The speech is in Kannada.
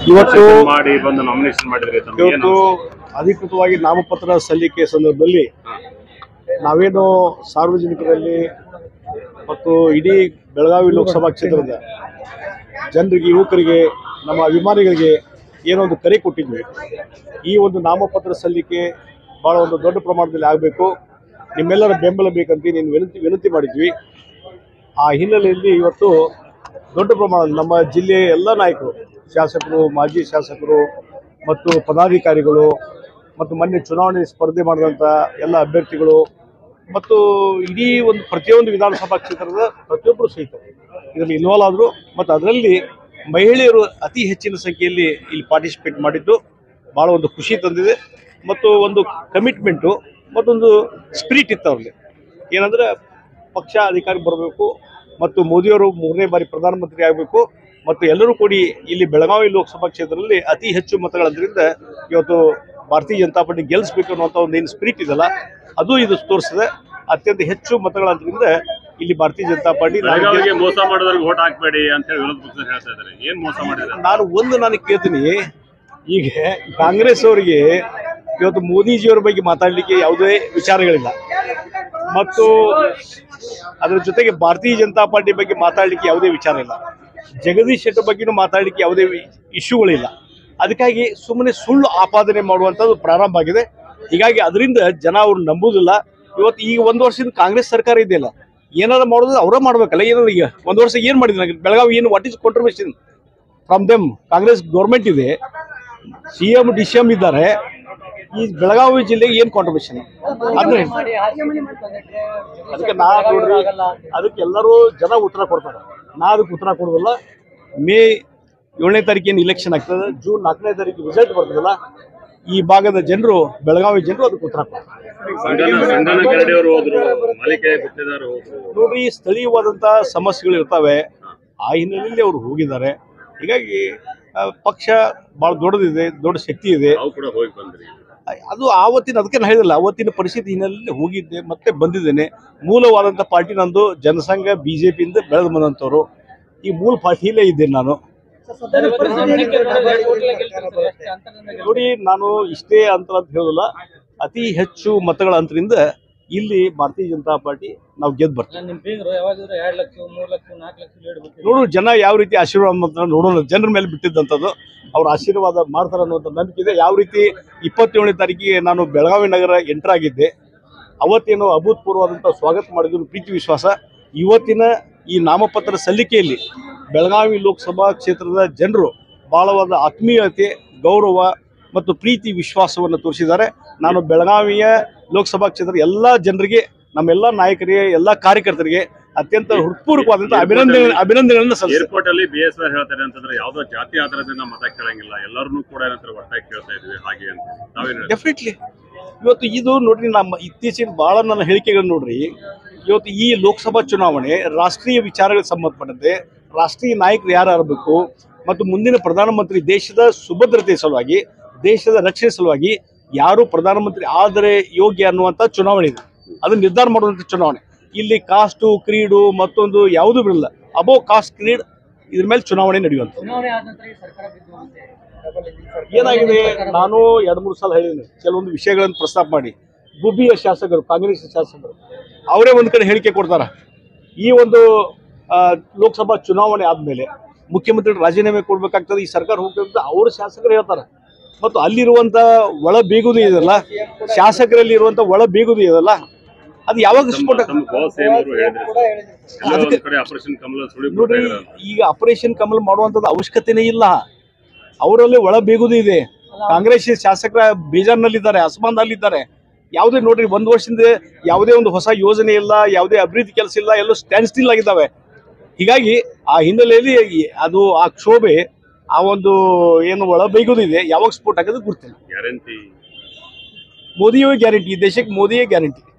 ಇವತ್ತು ಮಾಡಿ ಬಂದು ನಾಮಿನೇಷನ್ ಮಾಡಿದ್ರೆ ಇವತ್ತು ಅಧಿಕೃತವಾಗಿ ನಾಮಪತ್ರ ಸಲ್ಲಿಕೆ ಸಂದರ್ಭದಲ್ಲಿ ನಾವೇನು ಸಾರ್ವಜನಿಕರಲ್ಲಿ ಮತ್ತು ಇಡೀ ಬೆಳಗಾವಿ ಲೋಕಸಭಾ ಕ್ಷೇತ್ರದ ಜನರಿಗೆ, ಯುವಕರಿಗೆ, ನಮ್ಮ ಅಭಿಮಾನಿಗಳಿಗೆ ಏನೋ ಒಂದು ಕರೆ ಕೊಟ್ಟಿದ್ವಿ. ಈ ಒಂದು ನಾಮಪತ್ರ ಸಲ್ಲಿಕೆ ಭಾಳ ಒಂದು ದೊಡ್ಡ ಪ್ರಮಾಣದಲ್ಲಿ ಆಗಬೇಕು, ನಿಮ್ಮೆಲ್ಲರ ಬೆಂಬಲ ಬೇಕಂತ ವಿನಂತಿ ಮಾಡಿದ್ವಿ. ಆ ಹಿನ್ನೆಲೆಯಲ್ಲಿ ಇವತ್ತು ದೊಡ್ಡ ಪ್ರಮಾಣದಲ್ಲಿ ನಮ್ಮ ಜಿಲ್ಲೆಯ ಎಲ್ಲ ನಾಯಕರು, ಶಾಸಕರು, ಮಾಜಿ ಶಾಸಕರು ಮತ್ತು ಪದಾಧಿಕಾರಿಗಳು ಮತ್ತು ಮೊನ್ನೆ ಚುನಾವಣೆ ಸ್ಪರ್ಧೆ ಮಾಡಿದಂಥ ಎಲ್ಲ ಅಭ್ಯರ್ಥಿಗಳು ಮತ್ತು ಇಡೀ ಒಂದು ಪ್ರತಿಯೊಂದು ವಿಧಾನಸಭಾ ಕ್ಷೇತ್ರದ ಪ್ರತಿಯೊಬ್ಬರು ಸಹಿತ ಇದರಲ್ಲಿ ಇನ್ವಾಲ್ವ್ ಆದರು. ಮತ್ತು ಅದರಲ್ಲಿ ಮಹಿಳೆಯರು ಅತಿ ಹೆಚ್ಚಿನ ಸಂಖ್ಯೆಯಲ್ಲಿ ಇಲ್ಲಿ ಪಾರ್ಟಿಸಿಪೇಟ್ ಮಾಡಿದ್ದು ಭಾಳ ಒಂದು ಖುಷಿ ತಂದಿದೆ. ಮತ್ತು ಒಂದು ಕಮಿಟ್ಮೆಂಟು ಮತ್ತೊಂದು ಸ್ಪಿರಿಟ್ ಇತ್ತು ಅವ್ರಿಗೆ. ಏನಂದರೆ ಪಕ್ಷ ಅಧಿಕಾರಕ್ಕೆ ಬರಬೇಕು ಮತ್ತು ಮೋದಿಯವರು 3ನೇ ಬಾರಿ ಪ್ರಧಾನಮಂತ್ರಿ ಆಗಬೇಕು ಮತ್ತು ಎಲ್ಲರೂ ಕೂಡಿ ಇಲ್ಲಿ ಬೆಳಗಾವಿ ಲೋಕಸಭಾ ಕ್ಷೇತ್ರದಲ್ಲಿ ಅತಿ ಹೆಚ್ಚು ಮತಗಳಂದ್ರಿಂದ ಇವತ್ತು ಭಾರತೀಯ ಜನತಾ ಪಾರ್ಟಿ ಗೆಲ್ಲಿಸಬೇಕು ಅನ್ನುವಂಥ ಒಂದು ಏನು ಸ್ಪಿರಿಟ್ ಇದೆಯಲ್ಲ ಅದು ಇದು ತೋರಿಸಿದೆ. ಅತ್ಯಂತ ಹೆಚ್ಚು ಮತಗಳಂದ್ರಿಂದ ಇಲ್ಲಿ ಭಾರತೀಯ ಜನತಾ ಪಾರ್ಟಿ ಮೋಸ ಮಾಡೋದ್ರಿಗೆ ವೋಟ್ ಹಾಕಬೇಡಿ ಅಂತ ಹೇಳಿ ವಿರೋಧ ಪಕ್ಷ ಹೇಳ್ತಾ ಇದ್ದಾರೆ. ಏನು ಮೋಸ ಮಾಡಿದ್ದಾರೆ? ನಾನು ಕೇಳ್ತೀನಿ, ಈಗ ಕಾಂಗ್ರೆಸ್ ಅವರಿಗೆ ಇವತ್ತು ಮೋದಿಜಿಯವರ ಬಗ್ಗೆ ಮಾತಾಡಲಿಕ್ಕೆ ಯಾವುದೇ ವಿಚಾರಗಳಿಲ್ಲ ಮತ್ತು ಅದರ ಜೊತೆಗೆ ಭಾರತೀಯ ಜನತಾ ಪಾರ್ಟಿ ಬಗ್ಗೆ ಮಾತಾಡಲಿಕ್ಕೆ ಯಾವುದೇ ವಿಚಾರ ಇಲ್ಲ. ಜಗದೀಶ್ ಶೆಟ್ಟರ್ ಬಗ್ಗೆನೂ ಮಾತಾಡಲಿಕ್ಕೆ ಯಾವುದೇ ಇಶ್ಯೂಗಳಿಲ್ಲ. ಅದಕ್ಕಾಗಿ ಸುಮ್ಮನೆ ಸುಳ್ಳು ಆಪಾದನೆ ಮಾಡುವಂಥದ್ದು ಪ್ರಾರಂಭ ಆಗಿದೆ. ಹೀಗಾಗಿ ಅದರಿಂದ ಜನ ಅವ್ರು ನಂಬುವುದಿಲ್ಲ. ಇವತ್ತು ಈಗ 1 ವರ್ಷದಿಂದ ಕಾಂಗ್ರೆಸ್ ಸರ್ಕಾರ ಇದೆಯಲ್ಲ, ಏನಾದ್ರು ಮಾಡೋದು ಅವರೇ ಮಾಡ್ಬೇಕಲ್ಲ. ಏನಾದ್ರು ಈಗ 1 ವರ್ಷ ಏನು ಮಾಡಿದ್ರು ಬೆಳಗಾವಿ? ಏನು what is contribution from them? Congress government ಇದೆ, CM DCM ಇದ್ದಾರೆ. ಈ ಬೆಳಗಾವಿ ಜಿಲ್ಲೆಗೆ ಏನು ಕಾಂಟ್ರಿಬ್ಯೂಷನ್? ಅದಕ್ಕೆ ಅದಕ್ಕೆ ಎಲ್ಲರೂ ಜನ ಉತ್ತರ ಕೊಡ್ತಾರೆ. ಅದಕ್ಕೆ ಉತ್ತರ ಕೊಡೋದಿಲ್ಲ. ಮೇ 7ನೇ ತಾರೀಕಿನ ಇಲೆಕ್ಷನ್ ಆಗ್ತದೆ, ಜೂನ್ 4ನೇ ತಾರೀಕು ರಿಸಲ್ಟ್ ಬರ್ತದಲ್ಲ, ಈ ಭಾಗದ ಜನರು, ಬೆಳಗಾವಿ ಜನರು ಅದಕ್ಕೆ ಉತ್ತರ ಕೊಡ್ತಾರೆ. ನೋಡ್ರಿ, ಸ್ಥಳೀಯವಾದಂಥ ಸಮಸ್ಯೆಗಳು ಇರ್ತವೆ, ಆ ಹಿನ್ನೆಲೆಯಲ್ಲಿ ಅವರು ಹೋಗಿದ್ದಾರೆ. ಹೀಗಾಗಿ ಪಕ್ಷ ಭಾಳ ದೊಡ್ಡದಿದೆ, ದೊಡ್ಡ ಶಕ್ತಿ ಇದೆ. ಅದು ಆವತ್ತಿನ, ಅದಕ್ಕೆ ನಾನು ಹೇಳಿಲ್ಲ, ಅವತ್ತಿನ ಪರಿಸ್ಥಿತಿ ಹಿನ್ನೆಲೆಯಲ್ಲಿ ಹೋಗಿದ್ದೆ ಮತ್ತೆ ಬಂದಿದ್ದೇನೆ. ಮೂಲವಾದಂಥ ಪಾರ್ಟಿ ನಂದು ಜನಸಂಘ, BJPಯಿಂದ ಬೆಳೆದು ಬಂದಂಥವ್ರು. ಈ ಮೂಲ ಪಾರ್ಟಿಯಲ್ಲೇ ಇದ್ದೇನೆ ನಾನು. ನೋಡಿ, ನಾನು ಇಷ್ಟೇ ಅಂತರ ಅಂತ ಹೇಳೋದಿಲ್ಲ, ಅತಿ ಹೆಚ್ಚು ಮತಗಳ ಅಂತರಿಂದ ಇಲ್ಲಿ ಭಾರತೀಯ ಜನತಾ ಪಾರ್ಟಿ ನಾವು ಗೆದ್ದು ಬರ್ತೀವಿ. ನೋಡು ಜನ ಯಾವ ರೀತಿ ಆಶೀರ್ವಾದ ಮಾಡ್ತಾರೆ ನೋಡೋಣ. ಜನರ ಮೇಲೆ ಬಿಟ್ಟಿದ್ದಂಥದ್ದು, ಅವ್ರ ಆಶೀರ್ವಾದ ಮಾಡ್ತಾರೆ ಅನ್ನುವಂಥ ನಂಬಿಕೆ ಇದೆ. ಯಾವ ರೀತಿ 27ನೇ ತಾರೀಕಿಗೆ ನಾನು ಬೆಳಗಾವಿ ನಗರ ಎಂಟರ್ ಆಗಿದ್ದೆ, ಅವತ್ತೇನು ಅಭೂತಪೂರ್ವವಾದಂಥ ಸ್ವಾಗತ ಮಾಡಿದ್ರು, ಪ್ರೀತಿ ವಿಶ್ವಾಸ. ಇವತ್ತಿನ ಈ ನಾಮಪತ್ರ ಸಲ್ಲಿಕೆಯಲ್ಲಿ ಬೆಳಗಾವಿ ಲೋಕಸಭಾ ಕ್ಷೇತ್ರದ ಜನರು ಬಹಳವಾದ ಆತ್ಮೀಯತೆ, ಗೌರವ ಮತ್ತು ಪ್ರೀತಿ ವಿಶ್ವಾಸವನ್ನು ತೋರಿಸಿದ್ದಾರೆ. ನಾನು ಬೆಳಗಾವಿಯ ಲೋಕಸಭಾ ಕ್ಷೇತ್ರದ ಎಲ್ಲ ಜನರಿಗೆ, ನಮ್ಮೆಲ್ಲ ನಾಯಕರಿಗೆ, ಎಲ್ಲ ಕಾರ್ಯಕರ್ತರಿಗೆ ಅತ್ಯಂತ ಹೃತ್ಪೂರ್ವಕವಾದಂಥ ಅಭಿನಂದನೆಗಳನ್ನು ಏರ್ಪೋರ್ಟ್ ಅಲ್ಲಿ BSR ಹೇಳ್ತಾರೆ ಅಂತಂದ್ರೆ ಯಾವುದೋ ಜಾತಿ ಆಧಾರದಿಂದ ಮತ ಕೇಳಂಗಿಲ್ಲ, ಎಲ್ಲರನ್ನೂ ಕೂಡ ಒಟ್ಟಾಗಿ ಕೇಳ್ತಾ ಇದ್ವಿ ಹಾಗೆ ಅಂತ. ಡೆಫಿನೆಟ್ಲಿ ಇವತ್ತು ಇದು ನೋಡ್ರಿ, ನಮ್ಮ ಇತ್ತೀಚಿನ ಭಾಳ ನನ್ನ ಹೇಳಿಕೆಗಳು ನೋಡ್ರಿ. ಇವತ್ತು ಈ ಲೋಕಸಭಾ ಚುನಾವಣೆ ರಾಷ್ಟ್ರೀಯ ವಿಚಾರಗಳಿಗೆ ಸಂಬಂಧಪಟ್ಟಂತೆ ರಾಷ್ಟ್ರೀಯ ನಾಯಕರು ಯಾರು ಆಗಬೇಕು ಮತ್ತು ಮುಂದಿನ ಪ್ರಧಾನಮಂತ್ರಿ ದೇಶದ ಸುಭದ್ರತೆ ಸಲುವಾಗಿ, ದೇಶದ ರಕ್ಷಣೆ ಸಲುವಾಗಿ ಯಾರು ಪ್ರಧಾನಮಂತ್ರಿ ಆದರೆ ಯೋಗ್ಯ ಅನ್ನುವಂಥ ಚುನಾವಣೆ ಇದೆ. ಅದನ್ನು ನಿರ್ಧಾರ ಮಾಡುವಂಥ ಚುನಾವಣೆ. ಇಲ್ಲಿ ಕಾಸ್ಟು, ಕ್ರೀಡು ಮತ್ತೊಂದು ಯಾವುದೂ ಬಿಡಲ್ಲ. ಅಬೋ ಕಾಸ್ಟ್, ಕ್ರೀಡ್ ಇದ್ರ ಮೇಲೆ ಚುನಾವಣೆ ನಡೆಯುವಂಥ. ಏನಾಗಿದೆ, ನಾನು 2-3 ಸಲ ಹೇಳಿದ್ದೀನಿ, ಕೆಲವೊಂದು ವಿಷಯಗಳನ್ನು ಪ್ರಸ್ತಾಪ ಮಾಡಿ. ಗುಬ್ಬಿಯ ಶಾಸಕರು, ಕಾಂಗ್ರೆಸ್ ಶಾಸಕರು ಅವರೇ ಒಂದು ಕಡೆ ಹೇಳಿಕೆ ಕೊಡ್ತಾರೆ. ಈ ಒಂದು ಲೋಕಸಭಾ ಚುನಾವಣೆ ಆದಮೇಲೆ ಮುಖ್ಯಮಂತ್ರಿ ರಾಜೀನಾಮೆ ಕೊಡಬೇಕಾಗ್ತದೆ, ಈ ಸರ್ಕಾರ ಹೋಗ್ಬೇಕು ಅವ್ರ ಶಾಸಕರು ಹೇಳ್ತಾರೆ. ಮತ್ತು ಅಲ್ಲಿರುವಂಥ ಒಳ ಬೀಗುದು ಇದೆಯಲ್ಲ, ಶಾಸಕರಲ್ಲಿ ಇರುವಂಥ ಒಳ ಬೀಗುದು ಇದೆಯಲ್ಲ, ಅದು ಯಾವಾಗ ಸ್ಫೋಟ? ನೋಡ್ರಿ, ಈಗ ಆಪರೇಷನ್ ಕಮಲ್ ಮಾಡುವಂಥದ್ದು ಅವಶ್ಯಕತೆನೇ ಇಲ್ಲ. ಅವರಲ್ಲಿ ಒಳ ಬೀಗುದು ಇದೆ. ಕಾಂಗ್ರೆಸ್ ಶಾಸಕರ ಬೇಜಾರ್ನಲ್ಲಿದ್ದಾರೆ, ಅಸಮಾನದಲ್ಲಿದ್ದಾರೆ. ಯಾವುದೇ ನೋಡ್ರಿ, 1 ವರ್ಷದಿಂದ ಯಾವುದೇ ಒಂದು ಹೊಸ ಯೋಜನೆ ಇಲ್ಲ, ಯಾವುದೇ ಅಭಿವೃದ್ಧಿ ಕೆಲಸ ಇಲ್ಲ, ಎಲ್ಲೋ ಸ್ಟ್ಯಾಂಡ್ ಸ್ಟಿಲ್ ಆಗಿದ್ದಾವೆ. ಹೀಗಾಗಿ ಆ ಹಿನ್ನೆಲೆಯಲ್ಲಿ ಅದು ಆ ಕ್ಷೋಭೆ, ಆ ಒಂದು ಏನು ಒಳ ಬೈಗೋದಿದೆ, ಯಾವಾಗ ಸ್ಫೋಟ ಆಗೋದು ಗೊತ್ತಿಲ್ಲ. ಗ್ಯಾರಂಟಿ ಮೋದಿಯೇ ಗ್ಯಾರಂಟಿ, ಈ ದೇಶಕ್ಕೆ ಮೋದಿಯೇ ಗ್ಯಾರಂಟಿ.